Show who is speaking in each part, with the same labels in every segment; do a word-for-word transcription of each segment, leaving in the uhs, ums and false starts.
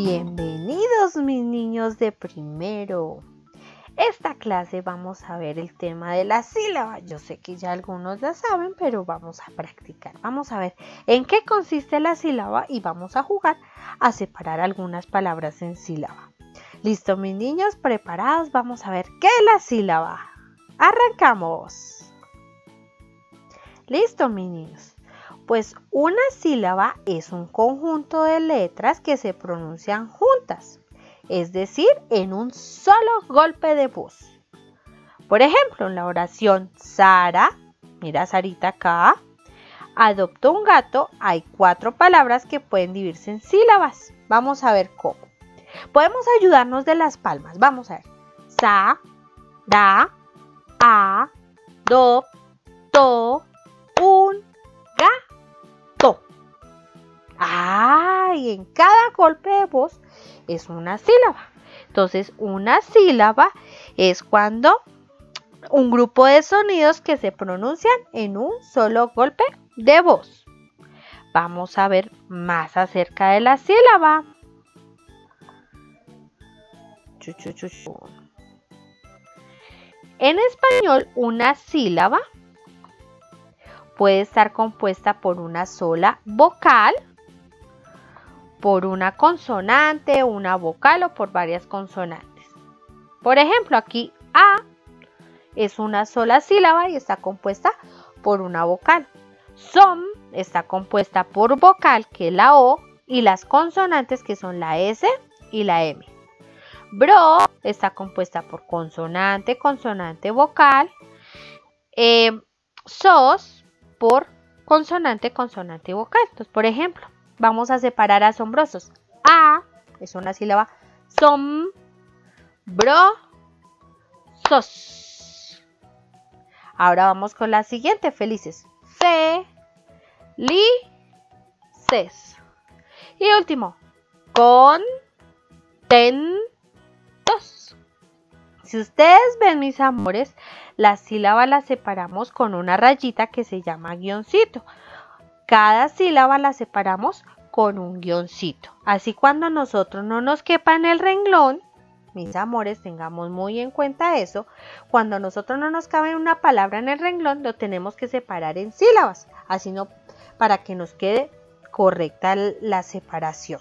Speaker 1: Bienvenidos mis niños de primero. Esta clase vamos a ver el tema de la sílaba. Yo sé que ya algunos la saben, pero vamos a practicar. Vamos a ver en qué consiste la sílaba y vamos a jugar a separar algunas palabras en sílaba. ¿Listo mis niños? ¿Preparados? Vamos a ver qué es la sílaba. ¡Arrancamos! ¿Listo mis niños? Pues una sílaba es un conjunto de letras que se pronuncian juntas, es decir, en un solo golpe de voz. Por ejemplo, en la oración Sara, mira Sarita acá, adoptó un gato, hay cuatro palabras que pueden dividirse en sílabas. Vamos a ver cómo. Podemos ayudarnos de las palmas. Vamos a ver. Sa, da, a, do, to, un, ga. Ah, y en cada golpe de voz es una sílaba. Entonces, una sílaba es cuando un grupo de sonidos que se pronuncian en un solo golpe de voz. Vamos a ver más acerca de la sílaba. Chu, chu, chu, chu. En español, una sílaba puede estar compuesta por una sola vocal, por una consonante, una vocal o por varias consonantes. Por ejemplo, aquí A es una sola sílaba y está compuesta por una vocal. Som está compuesta por vocal, que es la O, y las consonantes, que son la S y la M. Bro está compuesta por consonante, consonante, vocal. Eh, sos por consonante, consonante y vocal. Entonces, por ejemplo, vamos a separar asombrosos. A es una sílaba. Som, bro, sos. Ahora vamos con la siguiente. Felices. Fe, li, ses. Y último. Con, ten, tos. Si ustedes ven, mis amores, las sílabas las separamos con una rayita que se llama guioncito. Cada sílaba la separamos con un guioncito. Así cuando nosotros no nos quepa en el renglón, mis amores, tengamos muy en cuenta eso. Cuando nosotros no nos cabe una palabra en el renglón, lo tenemos que separar en sílabas. Así no, para que nos quede correcta la separación.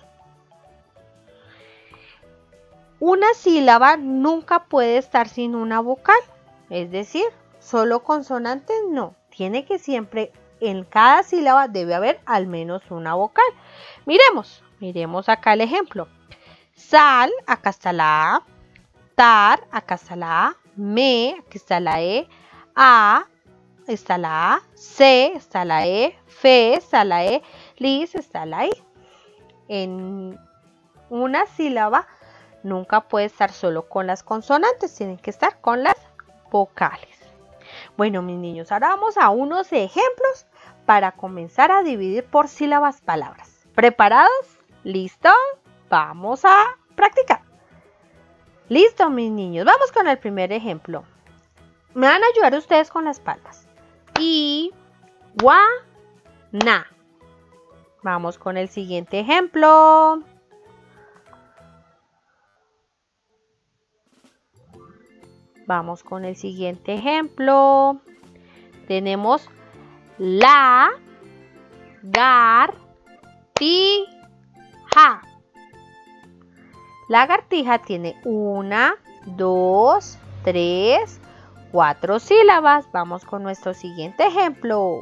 Speaker 1: Una sílaba nunca puede estar sin una vocal. Es decir, solo consonantes no. Tiene que siempre... En cada sílaba debe haber al menos una vocal. Miremos, miremos acá el ejemplo. Sal, acá está la A. Tar, acá está la A. Me, aquí está la E. A, está la A. Se, está la E. Fe, está la E. Lis, está la I. En una sílaba nunca puede estar solo con las consonantes, tienen que estar con las vocales. Bueno, mis niños, ahora vamos a unos ejemplos para comenzar a dividir por sílabas palabras. ¿Preparados? ¿Listo? Vamos a practicar. Listo, mis niños. Vamos con el primer ejemplo. Me van a ayudar ustedes con las palmas. I, gua, na. Vamos con el siguiente ejemplo. Vamos con el siguiente ejemplo. Tenemos la, gar, ti, ja. Lagartija tiene una, dos, tres, cuatro sílabas. Vamos con nuestro siguiente ejemplo.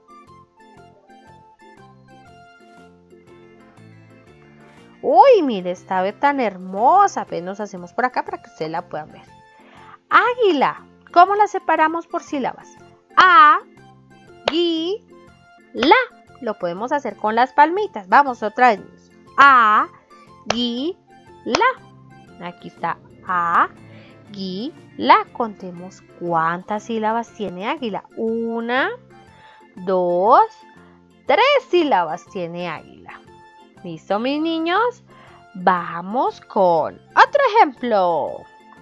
Speaker 1: Uy, mire, esta ave tan hermosa. Pues nos hacemos por acá para que ustedes la puedan ver. Águila. ¿Cómo la separamos por sílabas? A, gui, la. Lo podemos hacer con las palmitas. Vamos otra vez. A, gui, la. Aquí está A, gui, la. Contemos cuántas sílabas tiene águila. Una, dos, tres sílabas tiene águila. ¿Listo, mis niños? Vamos con otro ejemplo.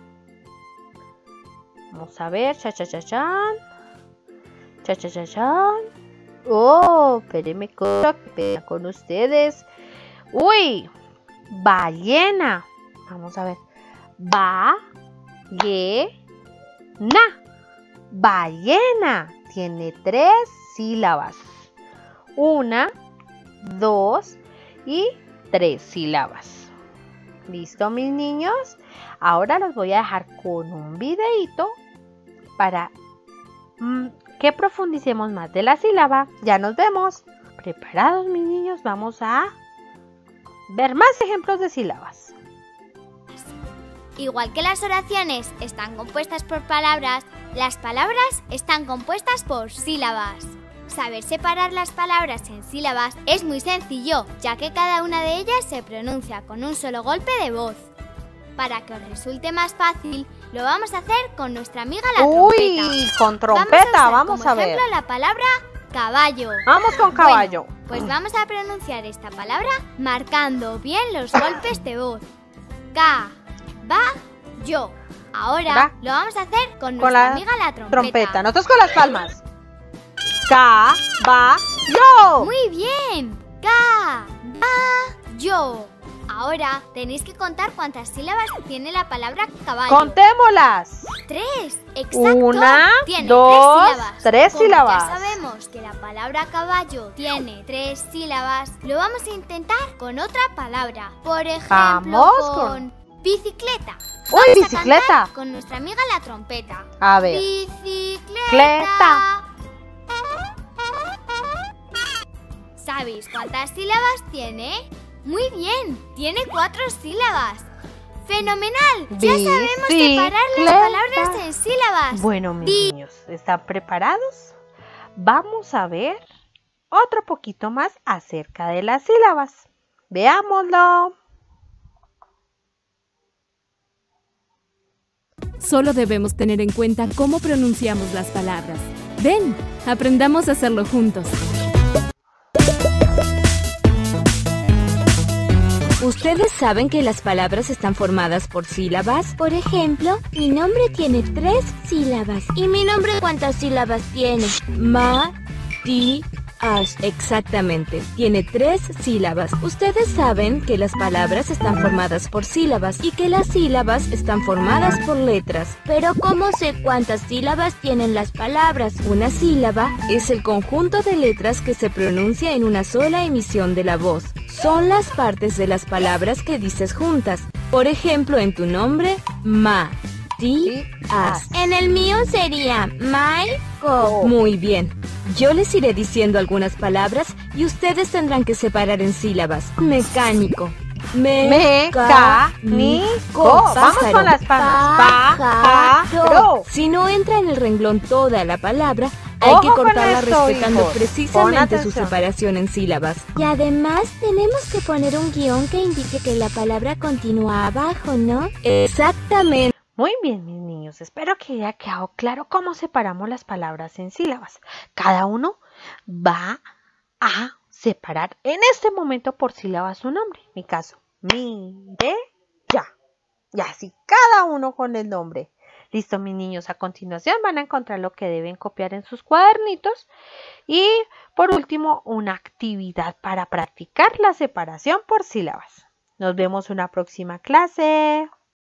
Speaker 1: Vamos a ver, cha cha cha chan. Cha cha cha chan. Oh, espérenme con, con ustedes. Uy, ballena. Vamos a ver. Ba, ye, na. Ballena. Tiene tres sílabas. Una, dos y tres sílabas. ¿Listo, mis niños? Ahora los voy a dejar con un videito para mmm, que profundicemos más de la sílaba. Ya nos vemos. ¿Preparados, mis niños? Vamos a ver más ejemplos de sílabas.
Speaker 2: Igual que las oraciones están compuestas por palabras, las palabras están compuestas por sílabas. Saber separar las palabras en sílabas es muy sencillo, ya que cada una de ellas se pronuncia con un solo golpe de voz. Para que os resulte más fácil, lo vamos a hacer con nuestra amiga la trompeta.
Speaker 1: ¡Uy! Con trompeta, vamos a,
Speaker 2: vamos a ver.
Speaker 1: Como
Speaker 2: ejemplo, la palabra caballo.
Speaker 1: Vamos con caballo.
Speaker 2: Bueno, pues vamos a pronunciar esta palabra marcando bien los golpes de voz. Ca, ba, yo. Ahora
Speaker 1: Va.
Speaker 2: lo vamos a hacer con,
Speaker 1: Con
Speaker 2: nuestra
Speaker 1: la
Speaker 2: amiga la trompeta.
Speaker 1: trompeta. Nosotros con las palmas. Ca, ba, yo.
Speaker 2: Muy bien. Ca, ba, yo. Ahora tenéis que contar cuántas sílabas tiene la palabra caballo.
Speaker 1: Contémoslas.
Speaker 2: Tres, exacto.
Speaker 1: Una,
Speaker 2: tiene
Speaker 1: dos,
Speaker 2: tres sílabas.
Speaker 1: tres
Speaker 2: Como
Speaker 1: sílabas.
Speaker 2: Ya sabemos que la palabra caballo tiene tres sílabas. Lo vamos a intentar con otra palabra. Por ejemplo,
Speaker 1: Vamos
Speaker 2: con,
Speaker 1: con-
Speaker 2: bicicleta.
Speaker 1: Uy,
Speaker 2: Vamos a
Speaker 1: bicicleta.
Speaker 2: cantar con nuestra amiga la trompeta.
Speaker 1: A ver.
Speaker 2: Bicicleta.
Speaker 1: Cleta.
Speaker 2: ¿Sabéis cuántas sílabas tiene? Muy bien, tiene cuatro sílabas. ¡Fenomenal! Ya sabemos separar las
Speaker 1: Bicicleta.
Speaker 2: palabras en sílabas.
Speaker 1: Bueno, mis
Speaker 2: Bi-
Speaker 1: niños, ¿están preparados? Vamos a ver otro poquito más acerca de las sílabas. Veámoslo.
Speaker 3: Solo debemos tener en cuenta cómo pronunciamos las palabras. Ven, aprendamos a hacerlo juntos.
Speaker 4: ¿Ustedes saben que las palabras están formadas por sílabas?
Speaker 5: Por ejemplo, mi nombre tiene tres sílabas. ¿Y mi nombre cuántas sílabas tiene?
Speaker 4: Ma, ti, as. Exactamente. Tiene tres sílabas. Ustedes saben que las palabras están formadas por sílabas y que las sílabas están formadas por letras.
Speaker 5: Pero ¿cómo sé cuántas sílabas tienen las palabras?
Speaker 4: Una sílaba es el conjunto de letras que se pronuncia en una sola emisión de la voz. Son las partes de las palabras que dices juntas. Por ejemplo, en tu nombre, ma, ti, as.
Speaker 5: En el mío sería Maiko.
Speaker 4: Muy bien. Yo les iré diciendo algunas palabras y ustedes tendrán que separar en sílabas. Mecánico.
Speaker 1: Mecánico. Vamos
Speaker 4: Pájaro.
Speaker 1: con las palmas. Pájaro.
Speaker 4: Si no entra en el renglón toda la palabra, hay
Speaker 1: Ojo
Speaker 4: que
Speaker 1: con
Speaker 4: cortarla
Speaker 1: esto,
Speaker 4: respetando
Speaker 1: hijos. Pon
Speaker 4: precisamente su
Speaker 1: atención.
Speaker 4: separación en sílabas.
Speaker 5: Y además tenemos que poner un guión que indique que la palabra continúa abajo, ¿no?
Speaker 4: Exactamente.
Speaker 1: Muy bien, mis niños. Espero que haya quedado claro cómo separamos las palabras en sílabas. Cada uno va a separar en este momento por sílaba su nombre. En mi caso, mire ya. Y así cada uno con el nombre. Listo, mis niños. A continuación van a encontrar lo que deben copiar en sus cuadernitos. Y por último, una actividad para practicar la separación por sílabas. Nos vemos en una próxima clase.